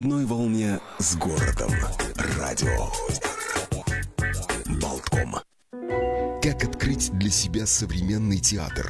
одной волне с городом. Радио Болтком. Как открыть для себя современный театр?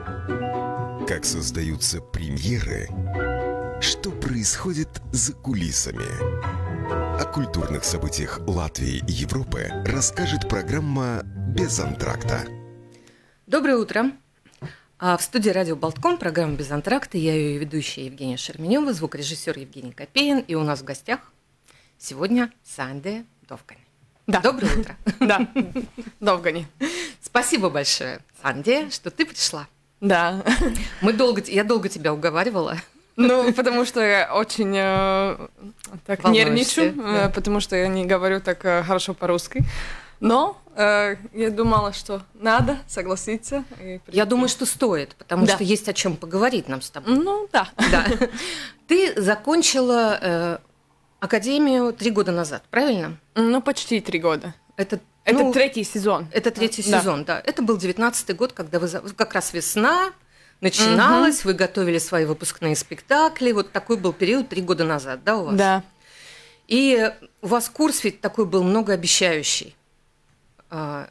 Как создаются премьеры? Что происходит за кулисами? О культурных событиях Латвии и Европы расскажет программа «Без антракта». Доброе утро. В студии радио Болтком, программа «Без антракта». Я ее ведущая Евгения Шерменева, звукорежиссер Евгений Копеин. И у нас в гостях сегодня Сандия Довгани. Да. Доброе утро. Да, Довгани. Спасибо большое, Сандия, что ты пришла. Да. Я долго тебя уговаривала. Ну, потому что я очень так нервничаю, да. потому что я не говорю так хорошо по-русски. Но я думала, что надо согласиться. Я думаю, что стоит, потому что есть о чем поговорить нам с тобой. Ну, да. Да. Ты закончила академию 3 года назад, правильно? Ну, почти 3 года. Это третий сезон. Это третий сезон, да. Это был 19-й год, когда вы как раз весна начиналась, вы готовили свои выпускные спектакли. Вот такой был период 3 года назад, да, у вас? Да. И у вас курс ведь такой был многообещающий. На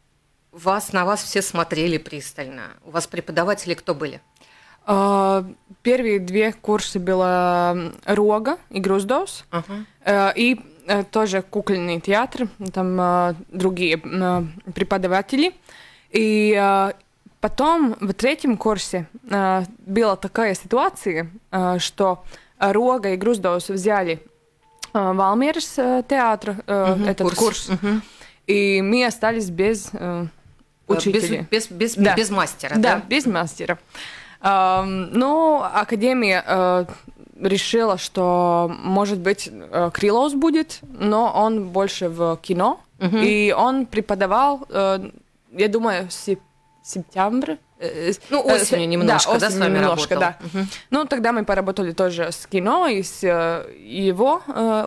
вас все смотрели пристально. У вас преподаватели кто были? Первые 2 курсы было Рога и Груздовс. И тоже кукольный театр, там другие преподаватели. И потом в 3-м курсе была такая ситуация, что Рога и Груздовс взяли Валмерас театр, этот курс. И мы остались без учителя. Без мастера, да? Да, без мастера. Но Академия решила, что, может быть, Криловс будет, но он больше в кино. И он преподавал, я думаю, сентябрь. Ну, осенью немножко, да, с вами немножко, работал. Да. Ну, тогда мы поработали тоже с кино и с его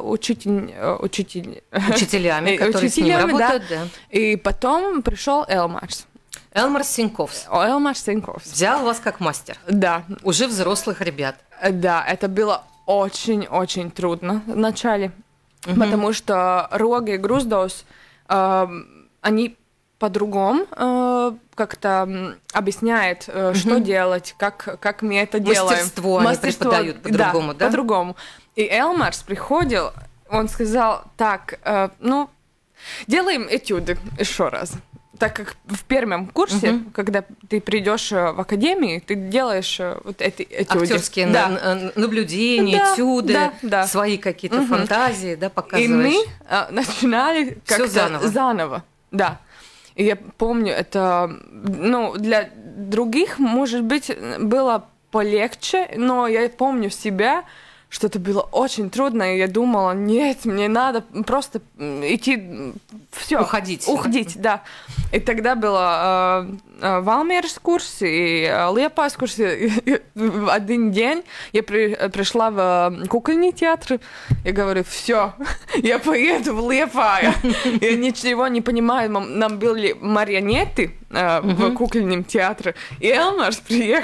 учителями, которые с ним работают, да. И потом пришел Элмарс. Элмарс Синьковс. Элмарс Синьковс. Взял вас как мастер. Да. Уже взрослых ребят. Да, это было очень-очень трудно в начале, потому что Рога и Груздовс, они по-другому как-то объясняют, что делать, как мы это делаем. Мастерство они преподают по-другому, да? По-другому. И Элмарс приходил, он сказал, так, делаем этюды еще раз. Так как в 1-м курсе, когда ты придешь в академию, ты делаешь вот эти этюды. Актерские наблюдения, этюды, свои какие-то фантазии, да, показываешь. И мы начинали как-то заново. Да. И я помню, это, для других, может быть, было полегче, но я помню себя, что это было очень трудно, и я думала, нет, мне надо просто идти, все. Уходить, да. И тогда было Валмерас курс и Liepājas курс. В один день я пришла в кукольный театр, я говорю, все, я поеду в Liepāju. Я ничего не понимаю, нам были марионеты в кукольном театре, и Элмарс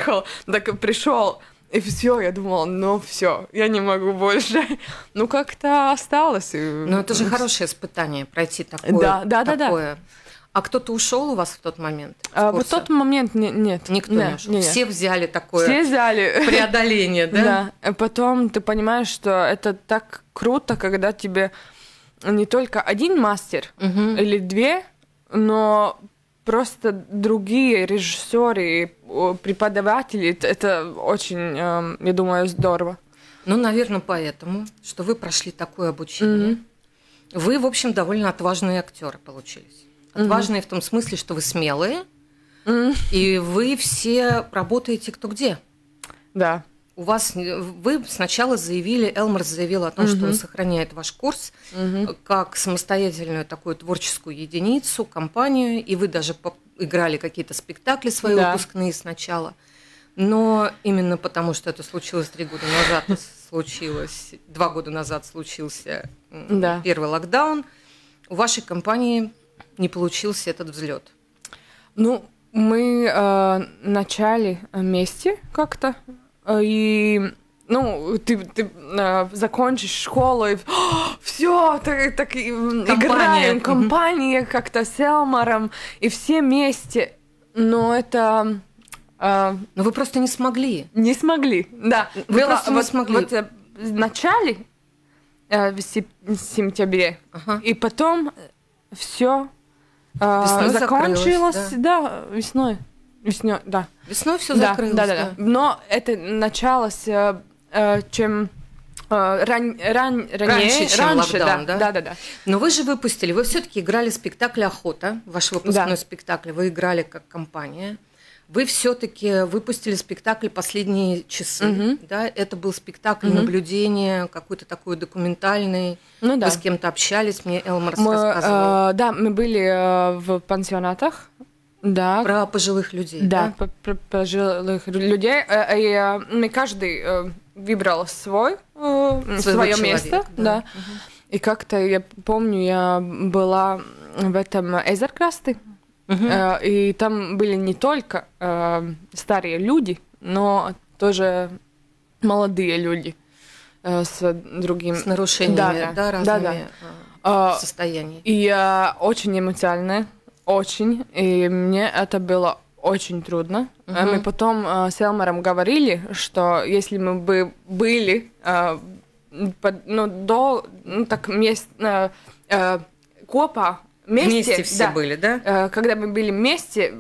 пришел. И все, я думала, все, я не могу больше. Как-то осталось. Это же хорошее испытание, пройти такое. Да. А кто-то ушел у вас в тот момент? В тот момент нет. Никто не ушел. Нет. Все взяли такое преодоление, да? Да. Потом ты понимаешь, что это так круто, когда тебе не только один мастер или 2, но просто другие режиссеры и преподаватели, это очень, я думаю, здорово. Наверное, поэтому, что вы прошли такое обучение. Вы, в общем, довольно отважные актеры получились. Отважные в том смысле, что вы смелые, и вы все работаете кто где. Да. Вы сначала заявили, Элмарс заявил о том, что он сохраняет ваш курс как самостоятельную такую творческую единицу, компанию, и вы даже играли какие-то спектакли свои выпускные сначала. Но именно потому, что это случилось 3 года назад, 2 года назад случился первый локдаун, у вашей компании не получился этот взлет. Мы начали вместе как-то, и ну, ты закончишь школу, и все, так играем, компания как-то с Элмаром, и все вместе. Но это... Но вы просто не смогли. Не смогли, да. Вы просто не смогли. Вот в начале, в сентябре, и потом все закончилось, да, весной, да. Весной все закрылось, да. Но это началось чем раньше, чем локдаун, да? Да. Но вы же выпустили, вы все-таки играли спектакль «Охота», ваш выпускной спектакль, вы играли как компания. Вы все-таки выпустили спектакль «Последние часы», да? Это был спектакль наблюдения, какой-то такой документальный. Ну, да. Вы с кем-то общались, мне Элмар рассказывал. Да, мы были в пансионатах. Да. Про пожилых людей. Да, про пожилых людей. И мы каждый выбрал свое место. Да. И как-то я помню, я была в этом Эзеркрасты. И там были не только старые люди, но тоже молодые люди с другим... С нарушениями, разными состояниями. И очень эмоционально. Очень, и мне это было очень трудно. Мы потом с Элмаром говорили, что если мы бы были копа вместе все были, да? Когда мы были вместе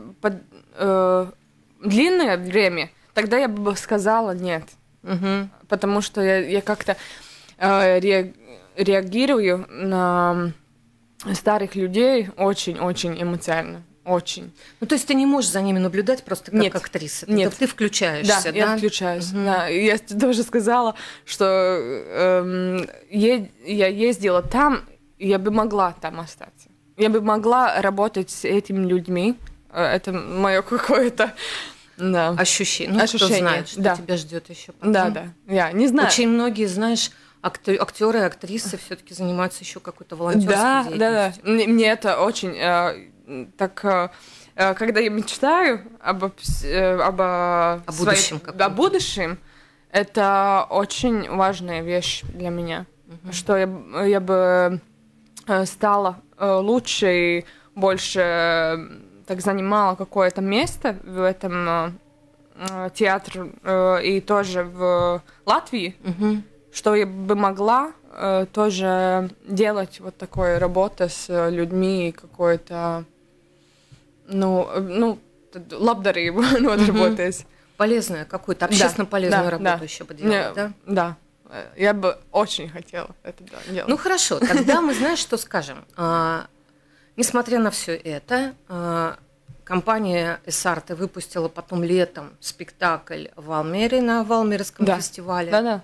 длинное время, тогда я бы сказала нет, потому что я как-то реагирую на старых людей очень-очень эмоционально. Очень. Ну, то есть ты не можешь за ними наблюдать просто как актриса? Нет. Ты включаешься, да? Я включаюсь, да. Я тоже сказала, что я ездила там, я бы могла там остаться. Я бы могла работать с этими людьми. Это мое какое-то ощущение. Ну, кто знает, что тебя ждет еще потом. Да. Я не знаю. Очень многие, знаешь, актеры и актрисы все-таки занимаются еще какой-то волонтерской деятельностью. Да. Мне это очень когда я мечтаю об будущем, это очень важная вещь для меня, что я бы стала лучше и больше так занимала какое-то место в этом театре и тоже в Латвии. Что я бы могла тоже делать вот такой работы с людьми, какой-то, лабдарību nodarboties. Полезную какую-то, общественно полезную работу еще бы делать, да? Да. Я бы очень хотела это делать. Ну хорошо, тогда мы, знаешь, что скажем. Несмотря на все это, компания «Эсарте» выпустила потом летом спектакль в Валмере на Валмерском фестивале. Да.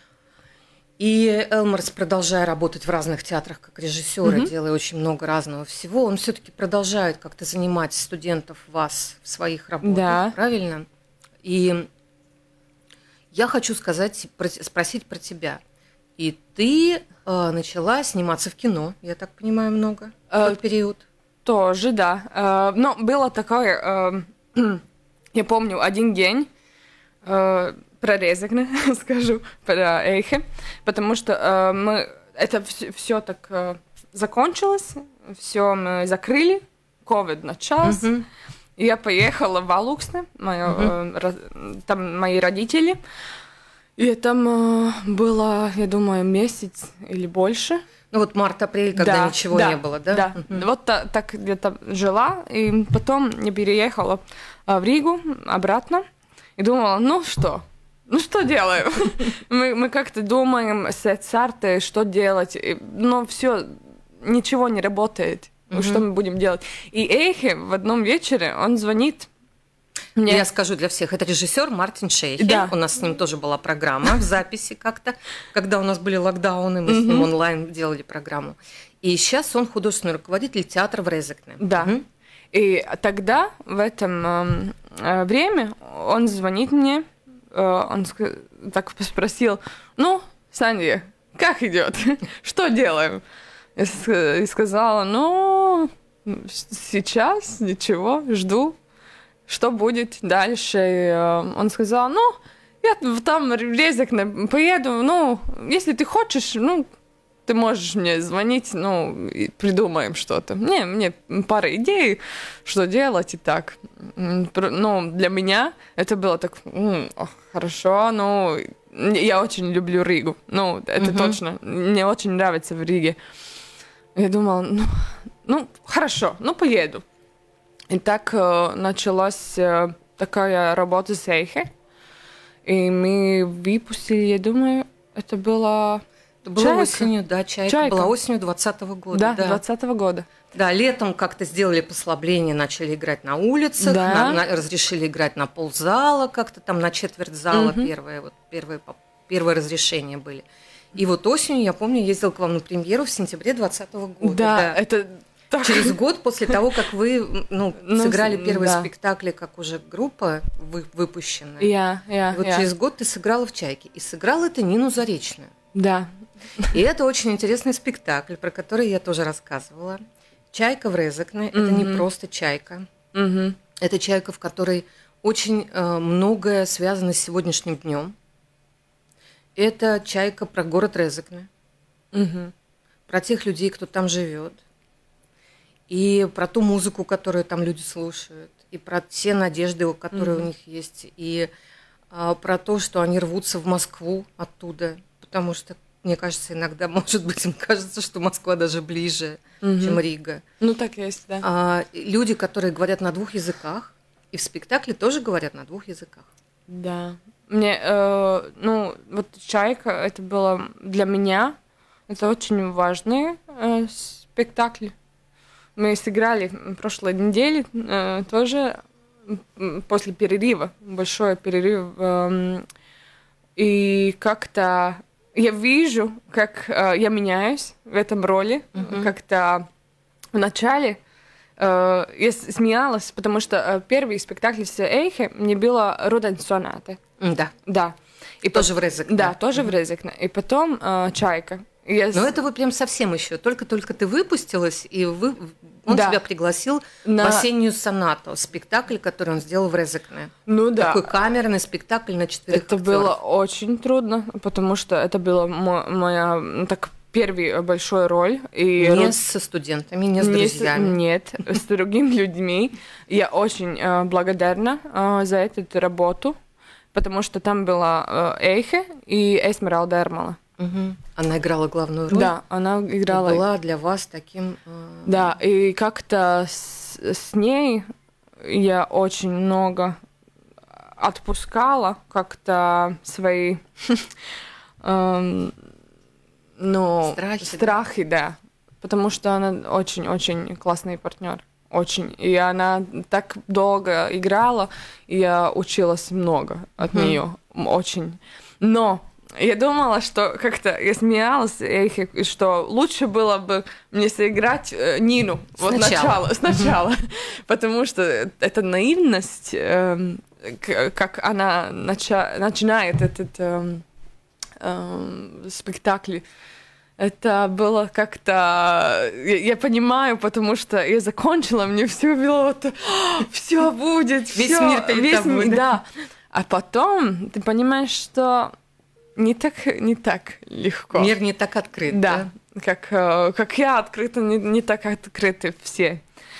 И Элмарс, продолжая работать в разных театрах как режиссер, делая очень много разного всего, он все-таки продолжает как-то занимать студентов вас в своих работах, правильно? И я хочу спросить про тебя. И ты начала сниматься в кино, я так понимаю, много в тот период. Тоже, да. Но было такое, я помню, один день, про Резекне скажу, про Эйхе, потому что это все так закончилось, все мы закрыли, ковид начался, и я поехала в Алуксне, там мои родители, и там было, я думаю, месяц или больше. Ну вот март-апрель, когда ничего не было, да? Да, вот так где-то жила, и потом я переехала в Ригу обратно, и думала, ну что делаем? мы как-то думаем с Эсарте, что делать, но все, ничего не работает. Что мы будем делать? И Эйхе в одном вечере, он звонит мне. Я скажу для всех, это режиссер Мартин Шейхе. Да. У нас с ним тоже была программа в записи как-то, когда у нас были локдауны, мы с ним онлайн делали программу. И сейчас он художественный руководитель театра в Резекне. Да. И тогда, в этом время, он звонит мне, он так спросил, Саня, как идет? Что делаем? И сказала, сейчас ничего, жду, что будет дальше. И он сказал, я там в Резекне поеду, ну, если ты хочешь, ну, ты можешь мне звонить, ну, и придумаем что-то. Мне пара идей, что делать и так. Ну, для меня это было так, хорошо, ну, я очень люблю Ригу. Ну, это точно. Мне очень нравится в Риге. Я думала, ну, хорошо, ну, поеду. И так началась такая работа с Эйхе. И мы выпустили, я думаю, это было... Это было осенью, да, «Чайка» была осенью 2020 года. Да, 2020 года. Да, летом как-то сделали послабление, начали играть на улицах, разрешили играть на ползала, как-то там на четверть зала первые разрешения были. И вот осенью, я помню, ездила к вам на премьеру в сентябре 2020 года. Да, это... Через год после того, как вы сыграли первый спектакль, как уже группа выпущенная. Через год ты сыграла в «Чайке». И сыграла ты Нину Заречную. Да. И это очень интересный спектакль, про который я тоже рассказывала. «Чайка» в Резекне – это не просто чайка. Это чайка, в которой очень многое связано с сегодняшним днем. Это чайка про город Резекне, про тех людей, кто там живет. И про ту музыку, которую там люди слушают, и про те надежды, которые у них есть, и про то, что они рвутся в Москву оттуда, потому что, мне кажется, иногда, может быть, им кажется, что Москва даже ближе, чем Рига. Ну, так и есть, да. Люди, которые говорят на 2 языках, и в спектакле тоже говорят на 2 языках. Да. Мне, ну, вот «Чайка», это было для меня, это очень важный спектакль. Мы сыграли в прошлой неделе тоже после перерыва, большой перерыв. И как-то я вижу, как я меняюсь в этом роли. Как-то вначале я смеялась, потому что первый спектакль с Эйхе мне было «Руден-соната». Да. И тоже в Резекне. Да, тоже в Резекне. И потом «Чайка». Но это вы прям совсем еще. Только-только ты выпустилась, и он тебя пригласил в «Осеннюю сонату», спектакль, который он сделал в Резекне. Ну да. Такой камерный спектакль на 4 Это актеров. было очень трудно, потому что это была моя первая большая роль. И не со студентами, не с друзьями. Нет, с другими людьми. Я очень благодарна за эту работу, потому что там была Эйхе и Эсмералда Эрмала. Она играла главную роль? Да, она играла. И была для вас таким... Да, и как-то с ней я очень много отпускала как-то свои страхи, да. Потому что она очень-очень классный партнер. Очень. И она так долго играла, и я училась много от нее. Очень. Но я думала, что как-то я смеялась, что лучше было бы мне сыграть Нину сначала, потому что эта наивность, как она начинает этот спектакль, это было как-то... Я понимаю, потому что я закончила, мне все было вот... Все будет, весь мир перед тобой. Да. А потом ты понимаешь, что не так легко. Мир не так открыт, да? Как я открыта, не так открыты все.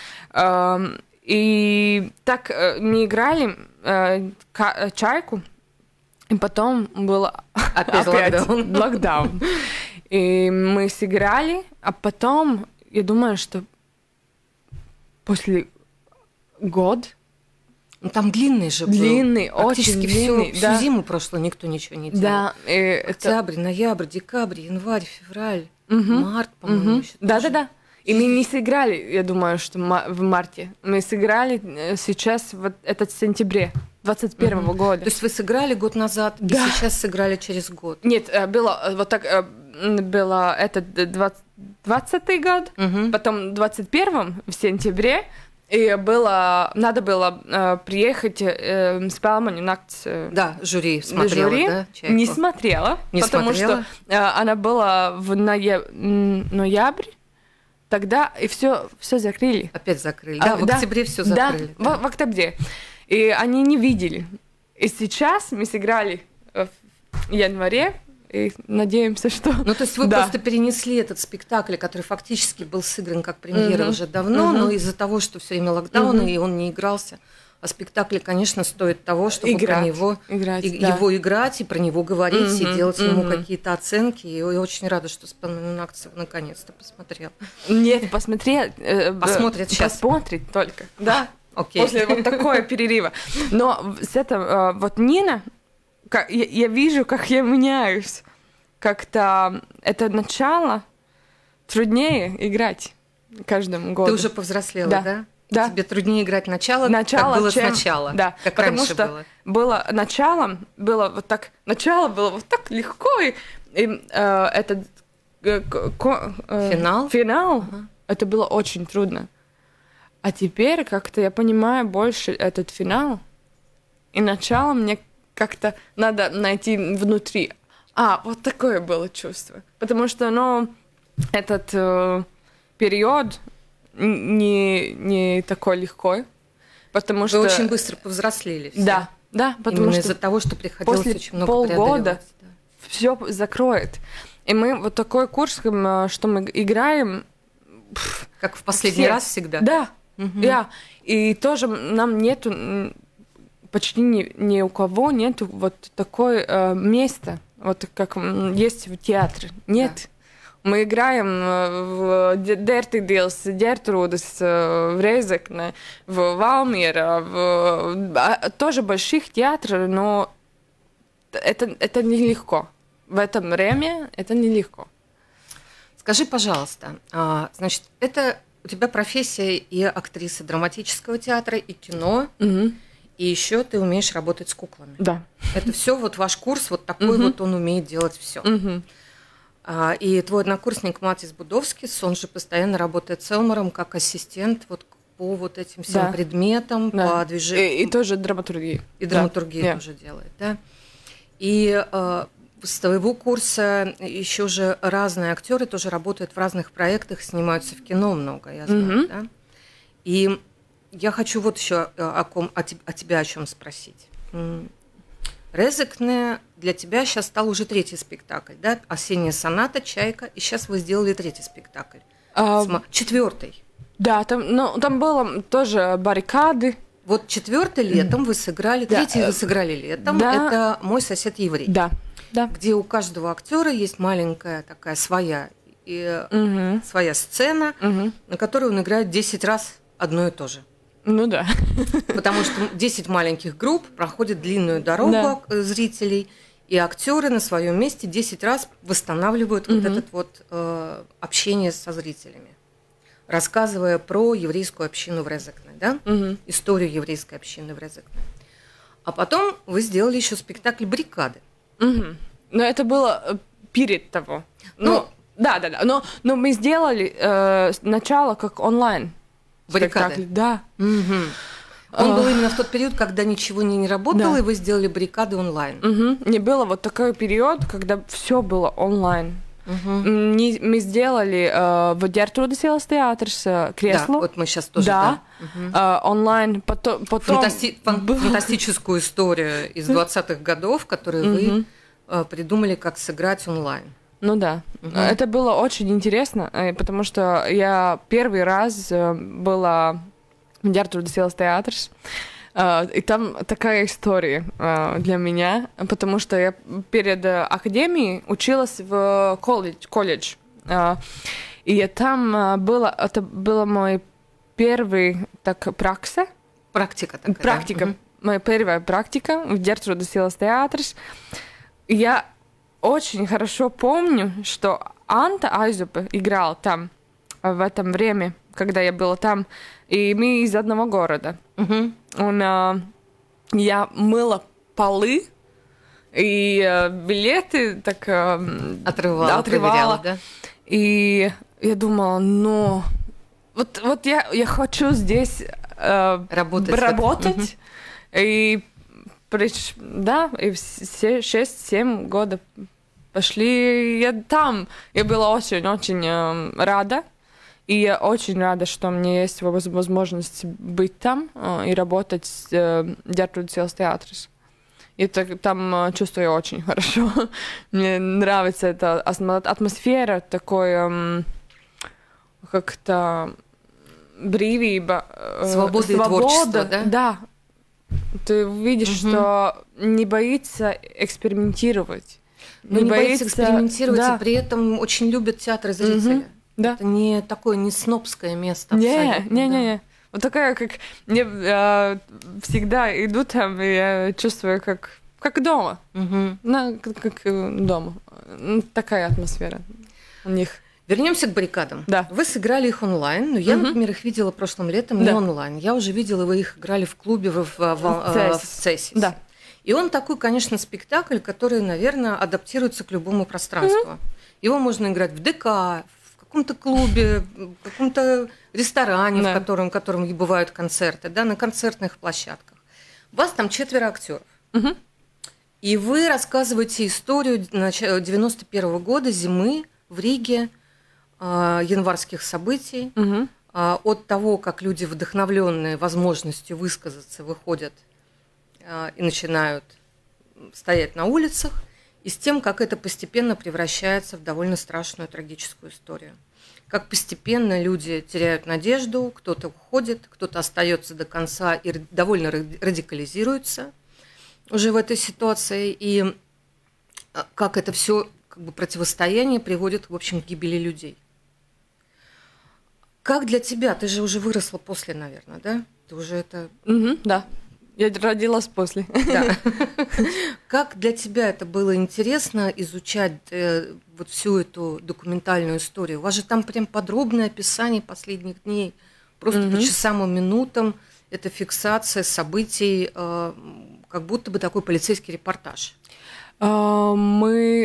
И так мы играли «Чайку», и потом был опять локдаун. И мы сыграли, а потом, я думаю, что после года... Там длинный же был. Длинный, очень длинный. Всю зиму прошлую никто ничего не делал. Да. Октябрь, ноябрь, декабрь, январь, февраль, март, по-моему, еще. Да. И мы не сыграли, я думаю, что в марте. Мы сыграли сейчас, вот этот сентябре 2021 года. То есть вы сыграли год назад, и сейчас сыграли через год? Нет, было вот так... Было этот 20-й год, потом 21-м в сентябре, и надо было приехать с Пелмани Накts. Да, жюри смотрела, да? Чайку. Не смотрела, потому что она была в ноябре, тогда и все закрыли. Опять закрыли, да, в октябре все закрыли. Да, в октябре. И они не видели. И сейчас мы сыграли в январе. И надеемся, что... Ну, то есть вы просто перенесли этот спектакль, который фактически был сыгран как премьера уже давно, но из-за того, что все время локдаун, и он не игрался. А спектакль, конечно, стоит того, чтобы про него его играть, и про него говорить, и делать ему какие-то оценки. И я очень рада, что Спанакцев наконец-то посмотрел. Нет, посмотрел. Посмотрит сейчас. Посмотрит только, да. Окей. После вот такого перерыва. Но с этим, вот Нина, я вижу, как я меняюсь. Как-то это начало труднее играть каждым годом. Ты уже повзрослела, да? Да. Тебе труднее играть начало, как было сначала. Да, как потому раньше что было началом, было вот так, начало было вот так легко, и этот финал, это было очень трудно. А теперь как-то я понимаю больше этот финал, и начало мне как-то надо найти внутри. Вот такое было чувство. Потому что, этот период не такой легкий. Потому что... Вы очень быстро повзрослели. Все. Да, потому именно что из-за того, что приходилось после очень много полгода все закроет. И мы вот такой курс, что мы играем... Как в последний раз всегда? Да, И тоже нам нету... Почти ни у кого нету вот такое место, вот как есть в театре. Нет. Да. Мы играем в Дертидилс, Гертрудес, в Резекне, в Валмиера, тоже больших театров, но это нелегко. В это время это нелегко. Скажи, пожалуйста, значит, это у тебя профессия и актриса драматического театра, и кино, и еще ты умеешь работать с куклами. Да. Это все вот ваш курс, вот такой вот он умеет делать все. И твой однокурсник Матис Будовскис, он же постоянно работает с Элмаром как ассистент вот по вот этим всем предметам, по движению. И тоже драматургии. И драматургию тоже делает, да. И с твоего курса еще же разные актеры тоже работают в разных проектах, снимаются в кино много, я знаю, да. И я хочу вот еще о тебя о чем спросить. Резекне для тебя сейчас стал уже третий спектакль, да? «Осенняя соната», «Чайка», и сейчас вы сделали третий спектакль. Четвертый. Да, там было тоже «Баррикады». Вот четвертый летом вы сыграли, третий вы сыграли летом. Да. Это «Мой сосед еврей». Да. Где у каждого актера есть маленькая такая своя сцена, на которой он играет 10 раз одно и то же. Ну да. Потому что 10 маленьких групп проходят длинную дорогу зрителей, и актеры на своем месте 10 раз восстанавливают вот это вот общение со зрителями, рассказывая про еврейскую общину в Резекне, да? Историю еврейской общины в Резекне. А потом вы сделали еще спектакль «Баррикады». Но это было перед того. Да. Но мы сделали начало как онлайн. «Баррикады». Да. Он был именно в тот период, когда ничего не работало, и вы сделали «Баррикады» онлайн. Не было вот такой период, когда все было онлайн. Мы сделали в Гертрудес театрс кресло. Да, вот мы сейчас тоже. Онлайн. Потом... Фантастическую историю из 20-х годов, которую вы придумали, как сыграть онлайн. Ну да. Это было очень интересно, потому что я первый раз была в Гертрудес театрс. И там такая история для меня, потому что я перед академией училась в колледж. И я там это была моя первая практика. Практика такая. Практика. Моя первая практика в Гертрудес театрс. Я очень хорошо помню, что Анта Айзупе играл там в это время, когда я была там, и мы из одного города. Я мыла полы, и билеты так отрывала, да? И я думала, вот я хочу здесь работать. И и все 6-7 года пошли я там. Я была очень-очень рада. И я очень рада, что у меня есть возможность быть там и работать с Гертрудес театрс. И там чувствую очень хорошо. Мне нравится эта атмосфера, такой как-то брīvība. Свобода и творчество, да? Да. Ты видишь, что не боится экспериментировать. Не боится экспериментировать, да. И при этом очень любят театр и зрители. Да. Это не такое, не снобское место. Не. Вот такая, как мне всегда иду там, и я чувствую, как дома. Как дома. Такая атмосфера у них. Вернемся к баррикадам. Да. Вы сыграли их онлайн, но я, например, их видела прошлым летом не онлайн. Я уже видела, вы их играли в клубе в Цесисе. Да. И он такой, конечно, спектакль, который, наверное, адаптируется к любому пространству. Его можно играть в ДК, в каком-то клубе, в каком-то ресторане, в котором и бывают концерты, да, на концертных площадках. У вас там 4 актеров. И вы рассказываете историю 91-го года, зимы в Риге, январских событий, от того, как люди, вдохновленные возможностью высказаться, выходят и начинают стоять на улицах, и с тем, как это постепенно превращается в довольно страшную трагическую историю. Как постепенно люди теряют надежду, кто-то уходит, кто-то остается до конца и довольно радикализируется уже в этой ситуации, и как это все как бы противостояние приводит, в общем, к гибели людей. Как для тебя? Ты же уже выросла после, наверное, да? Ты уже это... Да. Я родилась после. Да. Как для тебя это было интересно изучать вот всю эту документальную историю? У вас же там прям подробное описание последних дней, просто по часам и минутам. Это фиксация событий, как будто бы такой полицейский репортаж. Мы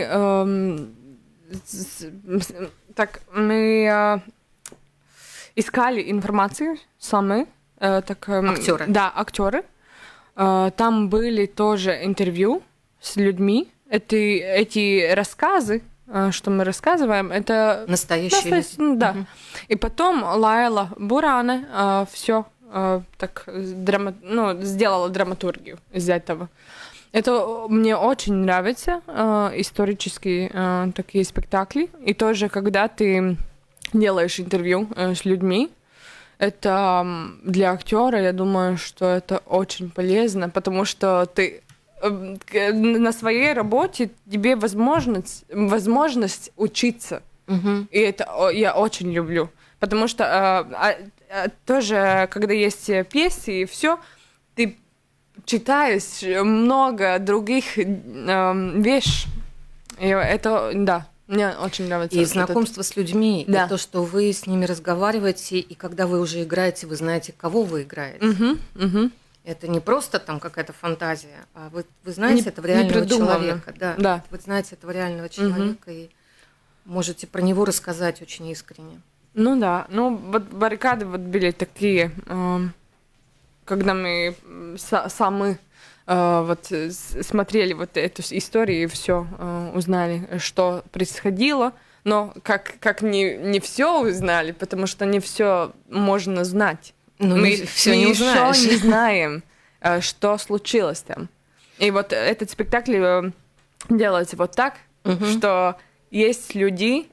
искали информацию сами. Актеры. Да, актеры. Там были тоже интервью с людьми. Эти рассказы, что мы рассказываем, это настоящие люди. Да. И потом Лайла Буране все так сделала драматургию из этого. Это мне очень нравится, исторические такие спектакли. И тоже, когда ты делаешь интервью с людьми, это для актера, я думаю, что это очень полезно, потому что ты на своей работе тебе возможность учиться. И это я очень люблю. Потому что тоже, когда есть пьесы и все, ты читаешь много других вещей. И это, да. Мне очень нравится. И знакомство с людьми, да. И то, что вы с ними разговариваете, и когда вы уже играете, вы знаете, кого вы играете. Это не просто там какая-то фантазия, а вы знаете этого реального человека. Да. Вы знаете этого реального человека и можете про него рассказать очень искренне. Ну да, вот баррикады вот были такие, когда мы сами вот смотрели вот эту историю и все узнали, что происходило, но как не все узнали, потому что не все можно знать. Мы все еще не знаем, что случилось там. И вот этот спектакль делается вот так, что есть люди,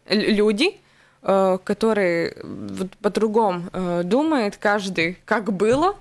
которые вот по-другому думают, каждый как было,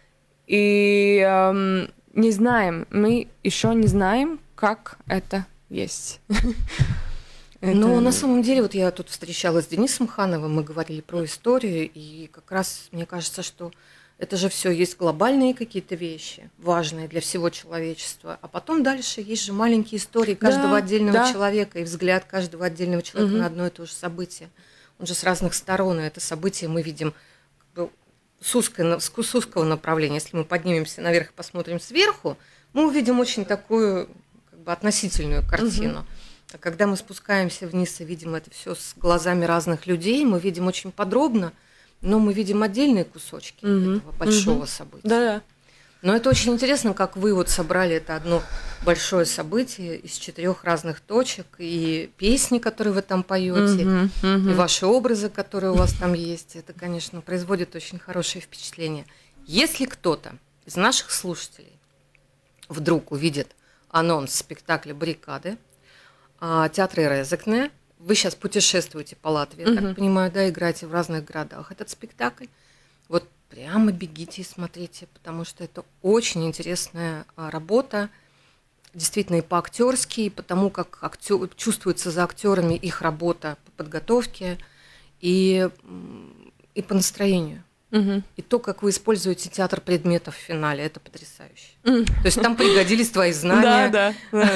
и не знаем, мы еще не знаем, как это есть. Ну, на самом деле, вот я тут встречалась с Денисом Хановым, мы говорили про историю, и как раз мне кажется, что это же все есть глобальные какие-то вещи, важные для всего человечества, а потом дальше есть же маленькие истории каждого отдельного человека и взгляд каждого отдельного человека на одно и то же событие. Он же с разных сторон, и это событие мы видим как бы с узкого направления. Если мы поднимемся наверх и посмотрим сверху, мы увидим очень такую как бы относительную картину. А когда мы спускаемся вниз и видим это все с глазами разных людей, мы видим очень подробно, но мы видим отдельные кусочки этого большого события. Да. Но это очень интересно, как вы вот собрали это одно большое событие из 4 разных точек, и песни, которые вы там поете, и ваши образы, которые у вас там есть. Это, конечно, производит очень хорошее впечатление. Если кто-то из наших слушателей вдруг увидит анонс спектакля «Баррикады», театра Резекне. Вы сейчас путешествуете по Латвии, я так понимаю, да, играете в разных городах этот спектакль. Вот прямо бегите и смотрите, потому что это очень интересная работа, действительно и по-актерски, и потому как чувствуется за актерами их работа по подготовке и по настроению. И то, как вы используете театр предметов в финале, это потрясающе. То есть там пригодились твои знания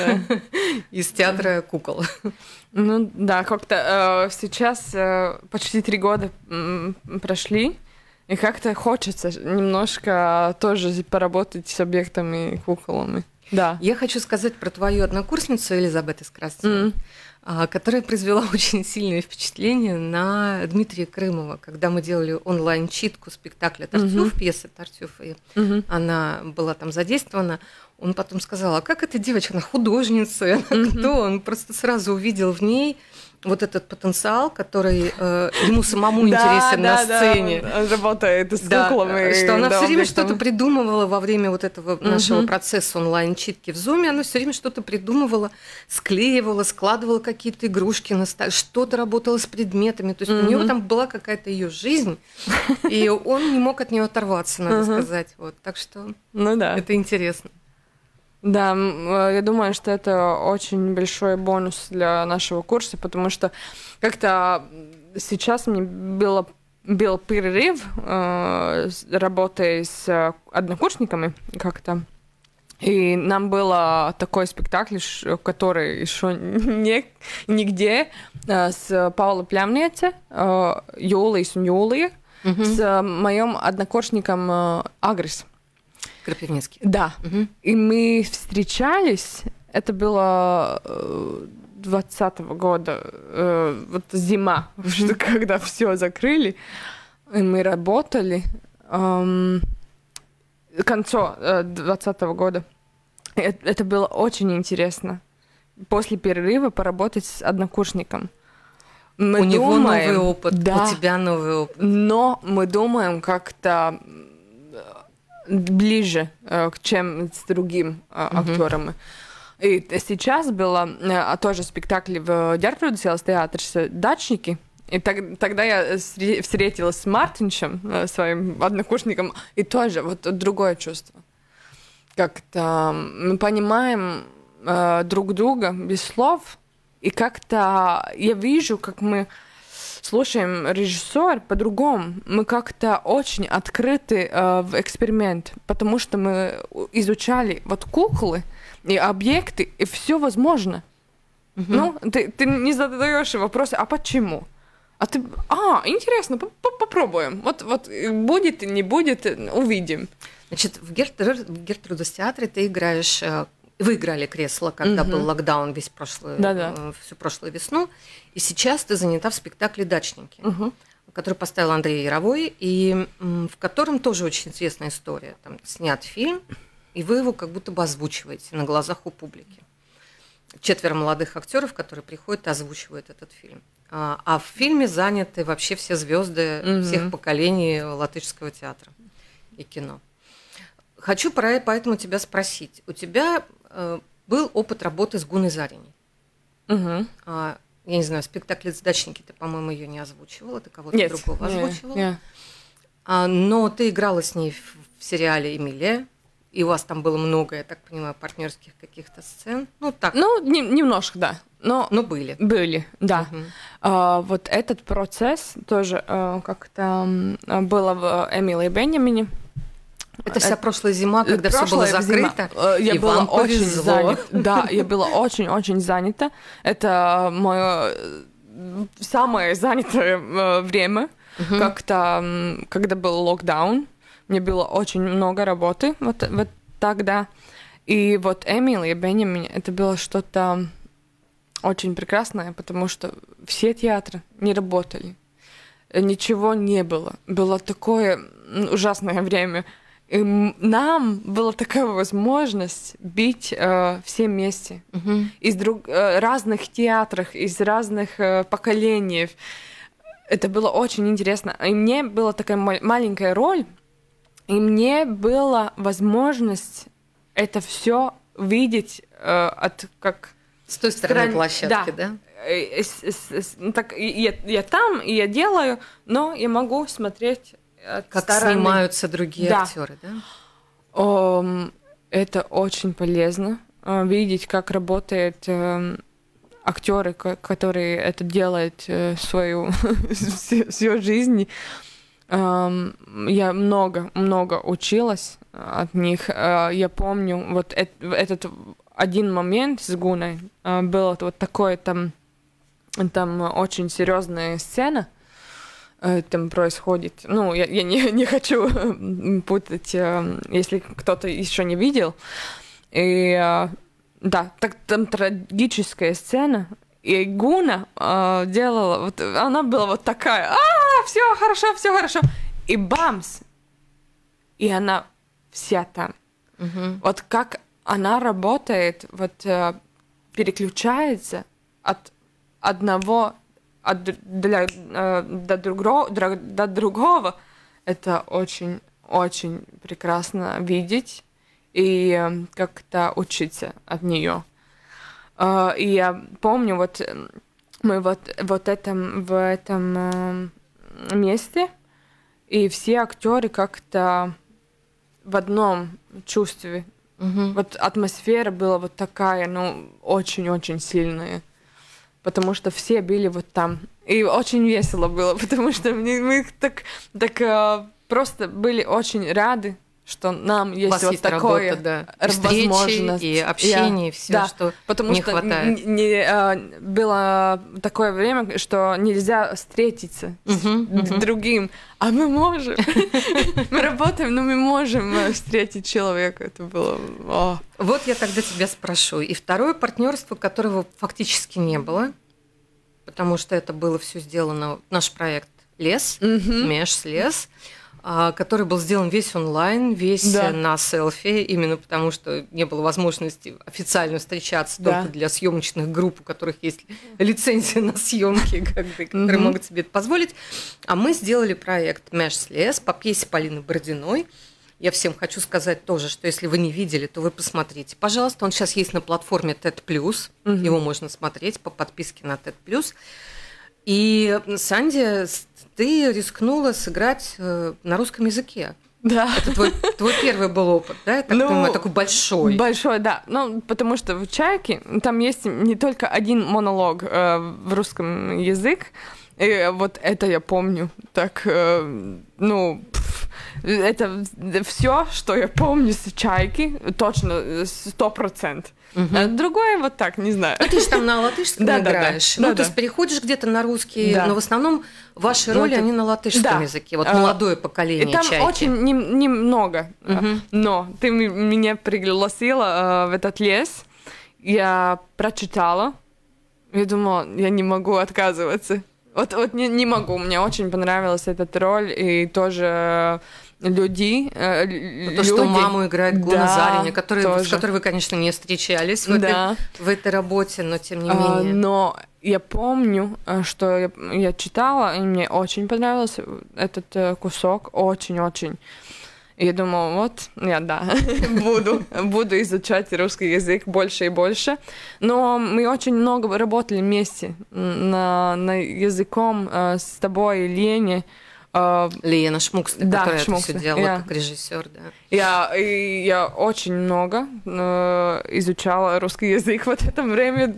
из театра кукол. Ну да, как-то сейчас почти 3 года прошли, и как-то хочется немножко тоже поработать с объектами и куколами. Да. Я хочу сказать про твою однокурсницу Элизабет из Красноярска, которая произвела очень сильное впечатление на Дмитрия Крымова, когда мы делали онлайн-читку спектакля «Тартюф», пьесы «Тартюф», и она была там задействована. Он потом сказал: а как эта девочка, она художница, она кто? Он просто сразу увидел в ней вот этот потенциал, который ему самому интересен на сцене. Да, он работает с куклами. Что она все время что-то придумывала во время вот этого нашего процесса онлайн-читки в Зуме, она все время что-то придумывала, склеивала, складывала какие-то игрушки на столе, что-то работала с предметами. То есть у нее там была какая-то ее жизнь, и он не мог от нее оторваться, надо сказать. Вот. Так что это интересно. Да, я думаю, что это очень большой бонус для нашего курса, потому что как-то сейчас мне был перерыв, работая с однокурсниками как-то, и нам был такой спектакль, который еще нигде, с Паулой Плямниece, Jūlijas un Jūlija, с моим однокурсником Агрис. Крапивницкий. Да. И мы встречались, это было 2020 года, вот зима, когда все закрыли, и мы работали к концу 2020 года. Это было очень интересно. После перерыва поработать с однокурсником. У него новый опыт, у тебя новый опыт. Но мы думаем как-то ближе, чем с другим актерами. И сейчас было тоже спектакль в Ģertrūdes театре «Дачники». И тогда я встретилась с Мартинчем, своим однокурсником, и тоже вот другое чувство. Как-то мы понимаем друг друга без слов, и как-то я вижу, как мы слушаем режиссера по-другому. Мы как-то очень открыты в эксперимент, потому что мы изучали вот куклы и объекты, и все возможно. Ну, ты не задаешь вопросы, а почему? А ты, интересно, попробуем. Вот будет, не будет, увидим. Значит, в Ģertrūdes театре ты играешь. Вы играли кресло, когда был локдаун всю прошлую весну, и сейчас ты занята в спектакле «Дачники», который поставил Андрей Яровой, и в котором тоже очень интересная история. Там снят фильм, и вы его как будто бы озвучиваете на глазах у публики. 4 молодых актеров, которые приходят и озвучивают этот фильм. А в фильме заняты вообще все звезды всех поколений латышского театра и кино. Хочу поэтому тебя спросить. У тебя был опыт работы с Гуной Зариней. Я не знаю, спектакль «Дачники» ты, по-моему, ее не озвучивала, ты кого-то другого озвучивала. Но ты играла с ней в сериале «Эмилия», и у вас там было много, я так понимаю, партнерских каких-то сцен. Ну, так. Ну, немножко, да. Но были. Были, да. Вот этот процесс тоже как-то было в «Эмилии и Бенджамине». Это вся прошлая зима, когда все было закрыто, я и была вам очень повезло. занята. Да, я была очень-очень занята. Это мое самое занятое время. Как-то, когда был локдаун, мне было очень много работы вот тогда. И вот «Эмилия и Бенджамин» это было что-то очень прекрасное, потому что все театры не работали. Ничего не было. Было такое ужасное время. И нам была такая возможность быть все вместе. Из разных театров, из разных поколений. Это было очень интересно. И мне была такая маленькая роль, и мне была возможность это все видеть как... С той стороны площадки, да? Так, я там, и я делаю, но я могу смотреть как стороны. Снимаются другие актеры, да? Это очень полезно, видеть, как работают актеры, которые это делают всю жизнь. Я много училась от них. Я помню, вот этот один момент с Гуной было вот такое, там очень серьезная сцена там происходит. Ну, я не хочу путать, если кто-то еще не видел. И да, там трагическая сцена. И Гуна делала, вот, она была вот такая, все хорошо. И бамс! И она вся там. Вот как она работает, вот переключается от одного до другого. Это очень прекрасно видеть и как-то учиться от нее. И я помню, вот мы в этом месте, и все актеры как-то в одном чувстве. Вот атмосфера была вот такая, очень-очень сильная. Потому что все были вот там. И очень весело было, потому что мы так просто были очень рады, что нам есть вот такое работа, возможность. И общение, и все, что потому не что хватает. Было такое время, что нельзя встретиться с другим, а мы можем. Мы работаем, но мы можем встретить человека. Это было... Вот я тогда тебя спрошу. И второе партнерство, которого фактически не было, потому что это было все сделано, наш проект «Лес», «Меж-лес», который был сделан весь онлайн, весь на селфи, именно потому что не было возможности официально встречаться только для съемочных групп, у которых есть лицензия на съемки, которые могут себе это позволить. А мы сделали проект «Меж-лес» по пьесе Полины Бородиной. Я всем хочу сказать тоже, что если вы не видели, то вы посмотрите. Пожалуйста, он сейчас есть на платформе TED+, его можно смотреть по подписке на TED+. И, Санди, ты рискнула сыграть на русском языке. Да. Это твой первый был опыт, да? Я так понимаю, такой большой. Большой, да. Потому что в «Чайке» там есть не только один монолог в русском языке. И вот это я помню. Так, это все, что я помню с «Чайки», точно 100%. Другое вот так, не знаю. Ты же там на латышском играешь. То есть переходишь где-то на русский, но в основном ваши роли, они на латышском языке. Вот молодое поколение и там «Чайки». очень немного. Но ты меня пригласила в этот лес, я прочитала, я думала, я не могу отказываться. Вот не могу, мне очень понравилась эта роль, и тоже люди. Что маму играет Гуна Зариня, с которой вы, конечно, не встречались в этой работе, но тем не менее. Но я помню, что я читала, и мне очень понравился этот кусок, очень-очень. И я думала, я буду изучать русский язык больше и больше. Но мы очень много работали вместе на языком с тобой, Леней. Лена Шмукс, которая это все делала как режиссер, да. Я очень много изучала русский язык в это время,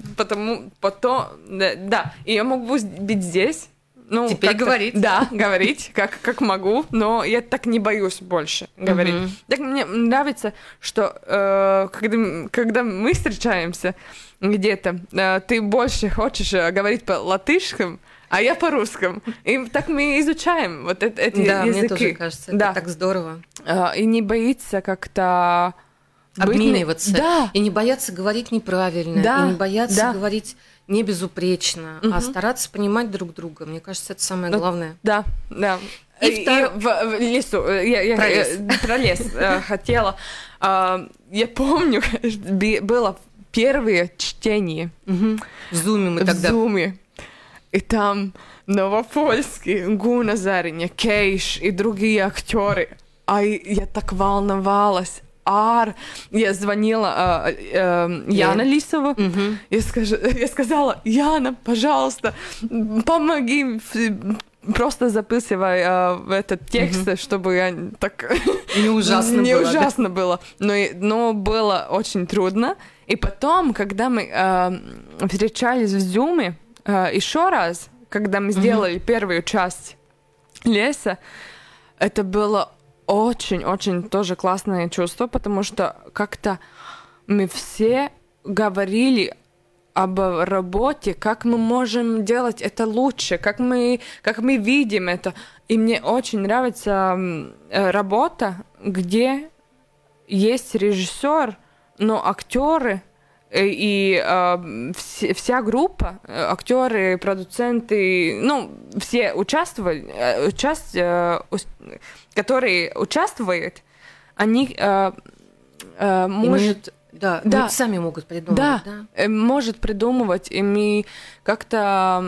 и я могу быть здесь. Теперь говорить. Да, говорить, как могу, но я так не боюсь больше говорить. Так мне нравится, что когда мы встречаемся где-то, ты больше хочешь говорить по-латышскому, а я по-русскому. И так мы изучаем вот эти языки. Да, мне тоже кажется, это так здорово. И не боится как-то... обмениваться. И не бояться говорить неправильно, и не бояться говорить не безупречно, а стараться понимать друг друга. Мне кажется, это самое главное. Да. И в лесу, про лес хотела. Я помню, было первое чтение. В Зуме мы тогда. В Зуме. И там Новопольский, Гуна Зариня, Кейш и другие актеры. А я так волновалась. Я звонила Яна Лисова. Я сказала: Яна, пожалуйста, помоги, просто записывай этот текст, чтобы я так... Не ужасно было. Но было очень трудно. И потом, когда мы встречались в Зуме еще раз, когда мы сделали первую часть леса, это было очень-очень тоже классное чувство, потому что как-то мы все говорили об работе, как мы можем делать это лучше, как мы видим это. И мне очень нравится работа, где есть режиссер, но актеры и вся группа, актеры, продуценты, ну, все которые участвуют, они может... Да, сами могут придумывать. Да, может придумывать, и мы как-то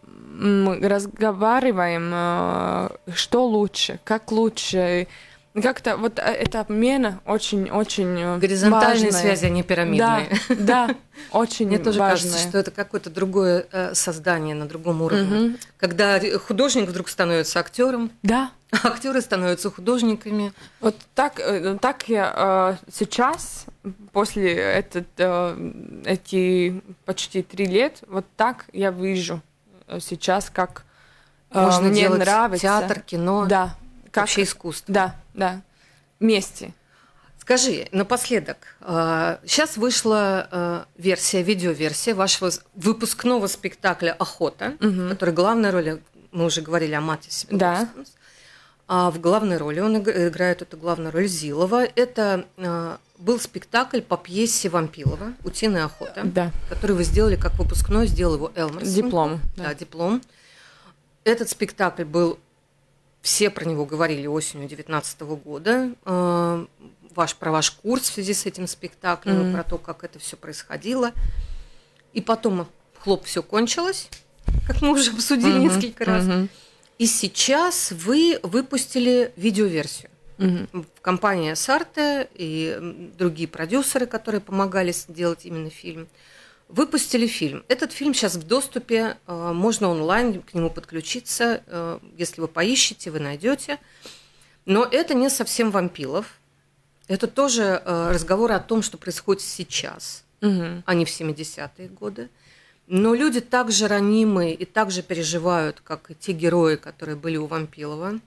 разговариваем, что лучше, как лучше. Как-то вот эта обмена очень-очень горизонтальные важная. Связи, а не пирамидные. Да, очень Мне тоже важная. кажется, что это какое-то другое создание на другом уровне. Когда художник вдруг становится актером, да. а актеры становятся художниками. Вот так я сейчас, после эти почти 3 лет, вот так я вижу сейчас, как можно мне делать нравится. Театр, кино, да. вообще искусство. Да, вместе. Скажи, напоследок, сейчас вышла видеоверсия вашего выпускного спектакля «Охота», который главная роль, мы уже говорили о Мате Себеловском, а в главной роли он играет эту главную роль Зилова. Это был спектакль по пьесе Вампилова «Утиная охота», который вы сделали как выпускной, сделал его Элмерс. Диплом. Да, диплом. Этот спектакль был... Все про него говорили осенью 2019 года. Про ваш курс в связи с этим спектаклем, про то, как это все происходило. И потом, все кончилось, как мы уже обсудили несколько раз. И сейчас вы выпустили видеоверсию. Компания Сарте и другие продюсеры, которые помогали сделать именно фильм, выпустили фильм. Этот фильм сейчас в доступе, можно онлайн к нему подключиться. Если вы поищете, вы найдете. Но это не совсем Вампилов. Это тоже разговор о том, что происходит сейчас, а не в 70-е годы. Но люди так же ранимы и так же переживают, как и те герои, которые были у Вампилова.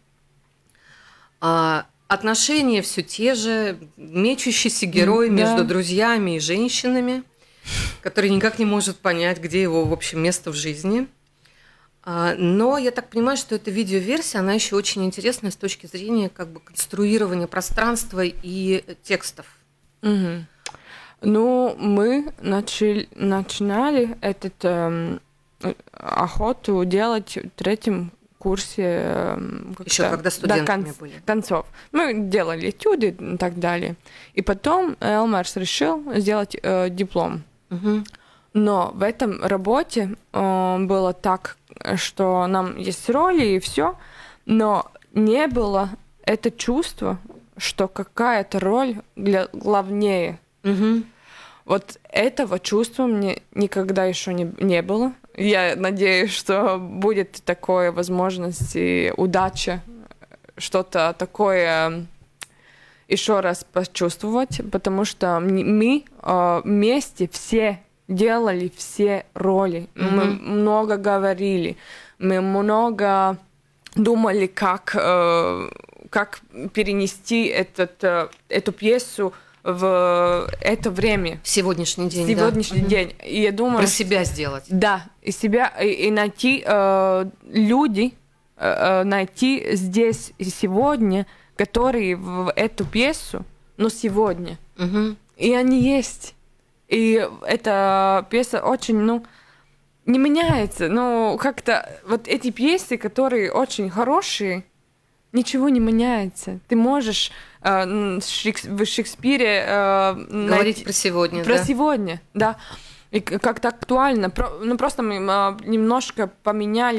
Отношения все те же, мечущийся герой между друзьями и женщинами, который никак не может понять, где его, в общем, место в жизни. Но я так понимаю, что эта видеоверсия, она еще очень интересная с точки зрения как бы конструирования пространства и текстов. Ну, мы начинали эту охоту делать в 3-м курсе. Еще когда студентами были. Концов. Мы делали этюды и так далее. И потом Элмерс решил сделать диплом. Но в этом работе было так, что нам есть роли и все, но не было это чувство, что какая-то роль главнее. Вот этого чувства мне никогда еще не было. Я надеюсь, что будет такая возможность и удача что-то такое еще раз почувствовать, потому что мы вместе все делали все роли. Мы много говорили, мы много думали, как перенести эту пьесу в это время. В сегодняшний день. День. И я думаю, про себя сделать. Да, и найти люди, найти здесь и сегодня, которые в эту пьесу, но сегодня. И они есть. И эта пьеса очень, не меняется. Но как-то вот эти пьесы, которые очень хорошие, ничего не меняется. Ты можешь в Шекспире говорить про сегодня. Про сегодня, да. И как-то актуально. Просто мы немножко поменяли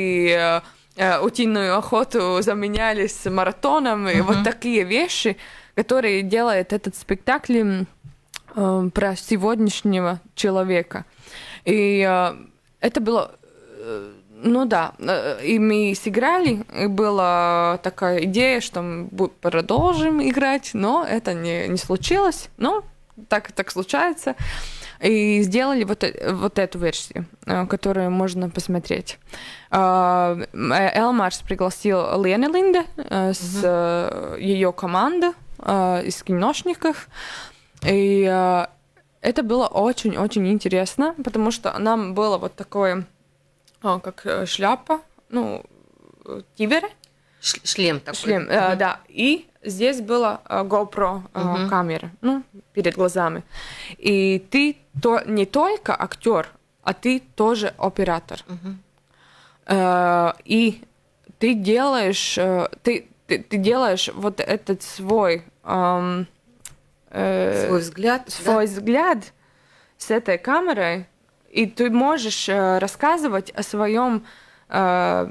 тексты, утиную охоту заменяли с маратоном, и вот такие вещи, который делает этот спектакль про сегодняшнего человека. И это было... Ну да, и мы сыграли, и была такая идея, что мы продолжим играть, но это не случилось, но так случается. И сделали вот эту версию, которую можно посмотреть. Элмарс пригласил Лену Линде с ее командой из киношников. И это было очень-очень интересно, потому что нам было вот такое... как шляпа, ну, тиберы. Шлем такой. Шлем, да. И здесь была GoPro камера, ну, перед глазами. И ты не только актер, а ты тоже оператор. И ты делаешь, ты делаешь вот этот свой взгляд с этой камерой. И ты можешь рассказывать о своем о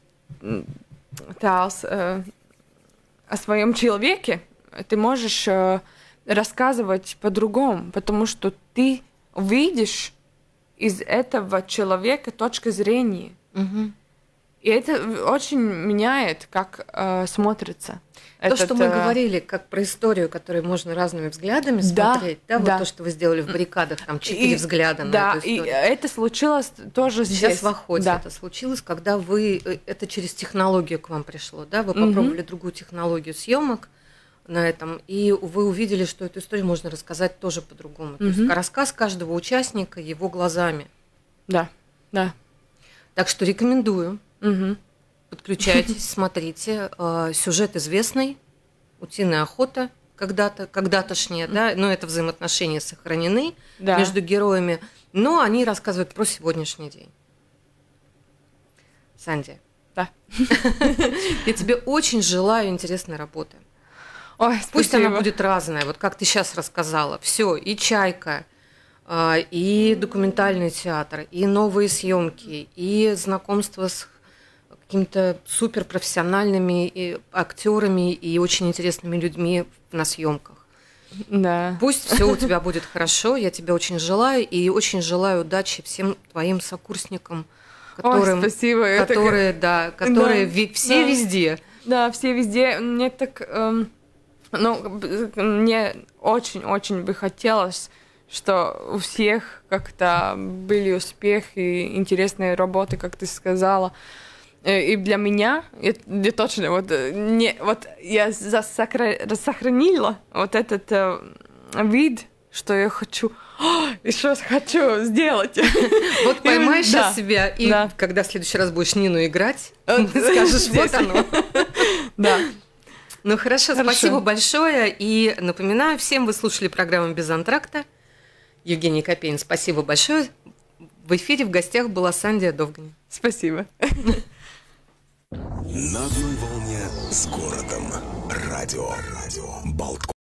своем человеке. Ты можешь рассказывать по-другому, потому что ты видишь из этого человека точку зрения. И это очень меняет, как смотрится. То, что мы говорили, как про историю, которую можно разными взглядами смотреть, да, вот то, что вы сделали в «Баррикадах», там 4 взгляда на эту историю. Да, и это случилось тоже здесь. Сейчас в «Охоте» это случилось, когда это через технологию к вам пришло, да, вы попробовали другую технологию съемок на этом, и вы увидели, что эту историю можно рассказать тоже по-другому. То есть рассказ каждого участника его глазами. Да, да. Так что рекомендую. Подключайтесь, смотрите. Сюжет известный. Утиная охота когда-тошняя, да, но это взаимоотношения сохранены между героями, но они рассказывают про сегодняшний день. Санди. Да. Я тебе очень желаю интересной работы. Ой, пусть она будет разная, вот как ты сейчас рассказала. Все, и «Чайка», и документальный театр, и новые съемки, и знакомство с какими-то суперпрофессиональными актерами и очень интересными людьми на съемках. Да. Пусть все у тебя будет хорошо, я тебе очень желаю, и очень желаю удачи всем твоим сокурсникам, которые все везде. Да, все везде. Мне так, мне очень-очень бы хотелось, что у всех как-то были успехи и интересные работы, как ты сказала. И для меня, я точно, я сохранила вот этот вид, что я хочу, еще хочу сделать. Вот поймаешь сейчас себя, и когда в следующий раз будешь Нину играть, скажешь, вот оно. Да. Ну хорошо, спасибо большое. И напоминаю всем, вы слушали программу «Без антракта». Евгений Копейн, спасибо большое. В эфире в гостях была Сандия Довгань. Спасибо. На одной волне с городом. Радио Болтком.